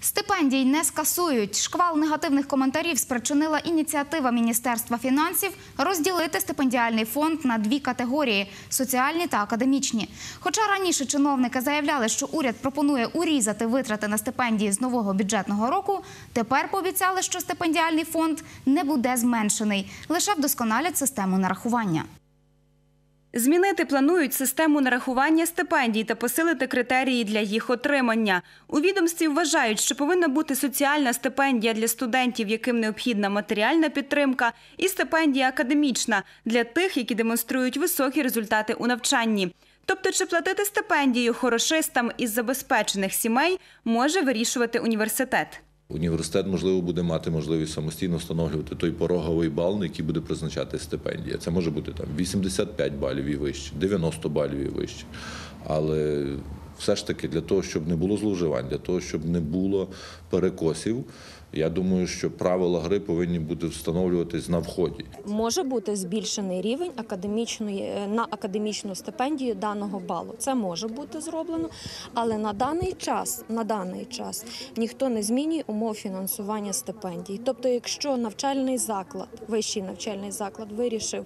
Стипендій не скасують. Шквал негативних коментарів спричинила ініціатива Міністерства фінансів розділити стипендіальний фонд на дві категорії – соціальні та академічні. Хоча раніше чиновники заявляли, що уряд пропонує урізати витрати на стипендії з нового бюджетного року, тепер пообіцяли, що стипендіальний фонд не буде зменшений, лише вдосконалять систему нарахування. Змінити планують систему нарахування стипендій та посилити критерії для їх отримання. У відомстві вважають, що повинна бути соціальна стипендія для студентів, яким необхідна матеріальна підтримка, і стипендія академічна для тих, які демонструють високі результати у навчанні. Тобто, чи платити стипендію хорошистам із забезпечених сімей, може вирішувати університет. Університет, можливо, буде мати можливість самостійно встановлювати той пороговий бал, на який буде призначати стипендія. Це може бути 85 балів і вище, 90 балів і вище. Але все ж таки для того, щоб не було зловживань, для того, щоб не було перекосів, я думаю, що правила гри повинні бути встановлюватись на вході. Може бути збільшений рівень на академічну стипендію даного балу. Це може бути зроблено, але на даний час ніхто не змінює умов фінансування стипендій. Тобто, якщо навчальний заклад, вищий навчальний заклад вирішив,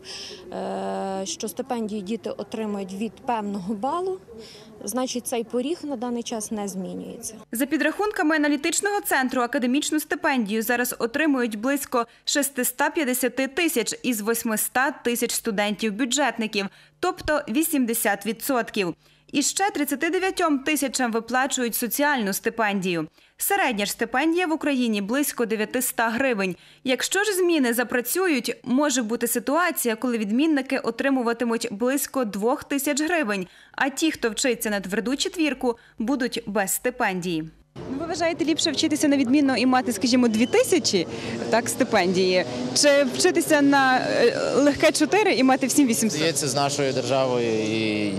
що стипендію діти отримують від певного балу, значить цей поріг на даний час не змінюється. За підрахунками аналітичного центру, академічну стипендію зараз отримують близько 650 тисяч із 800 тисяч студентів-бюджетників, тобто 80%. І ще 39 тисячам виплачують соціальну стипендію. Середня ж стипендія в Україні близько 900 гривень. Якщо ж зміни запрацюють, може бути ситуація, коли відмінники отримуватимуть близько 2 тисяч гривень, а ті, хто вчиться на тверду четвірку, будуть без стипендії. Ви вважаєте, ліпше вчитися на відмінно і мати, скажімо, 2 тисячі стипендії? Чи вчитися на легке 4 і мати всім 800? Здається, з нашою державою і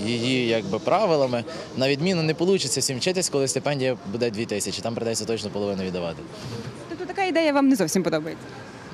її правилами на відмінно не вийде всім вчитись, коли стипендія буде 2 тисячі. Там придеться точно половину віддавати. Тобто така ідея вам не зовсім подобається?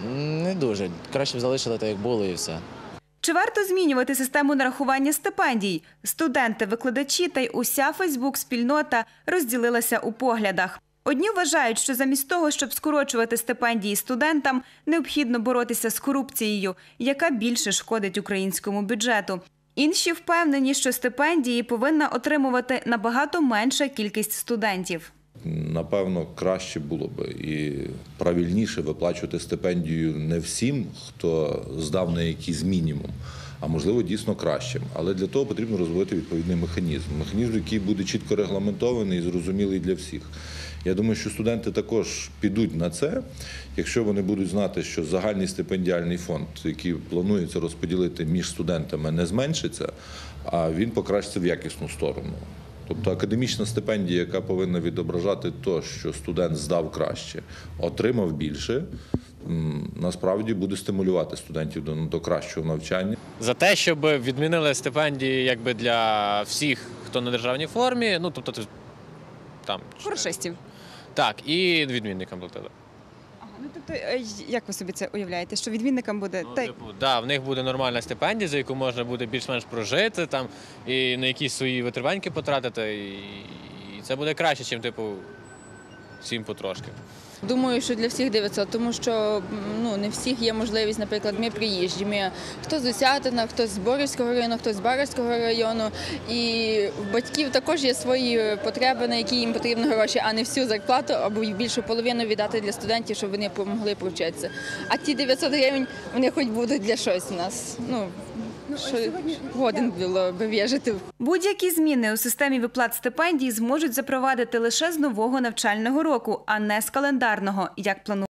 Не дуже. Краще б залишили так, як було, і все. Чи варто змінювати систему нарахування стипендій? Студенти, викладачі та й уся Фейсбук-спільнота розділилася у поглядах. Одні вважають, що замість того, щоб скорочувати стипендії студентам, необхідно боротися з корупцією, яка більше шкодить українському бюджету. Інші впевнені, що стипендії повинна отримувати набагато менша кількість студентів. Напевно, краще було б і правильніше виплачувати стипендію не всім, хто здав на якийсь мінімум, а можливо дійсно кращим. Але для того потрібно розвивати відповідний механізм. Механізм, який буде чітко регламентований і зрозумілий для всіх. Я думаю, що студенти також підуть на це, якщо вони будуть знати, що загальний стипендіальний фонд, який планується розподілити між студентами, не зменшиться, а він покращиться в якісну сторону. Тобто академічна стипендія, яка повинна відображати те, що студент здав краще, отримав більше, насправді буде стимулювати студентів до кращого навчання. За те, щоб відмінили стипендії для всіх, хто на державній формі, тобто там… Хорошистів. Так, і відмінникам платили. Тобто, як ви собі це уявляєте, що відмінникам буде? В них буде нормальна стипендія, за яку можна буде більш-менш прожити, і на якісь свої витриваньки потратити, і це буде краще, ніж, всім потрошки. Думаю, що для всіх 900, тому що не всіх є можливість, наприклад, ми приїжджі. Хто з Осятина, хто з Борівського району, хто з Барського району. І в батьків також є свої потреби, на які їм потрібні гроші, а не всю зарплату або більшу половину віддати для студентів, щоб вони могли провчитися. А ті 900 гривень, вони хоч будуть для щось у нас. Годен було б вижити. Будь-які зміни у системі виплат стипендій зможуть запровадити лише з нового навчального року, а не з календарного, як планують.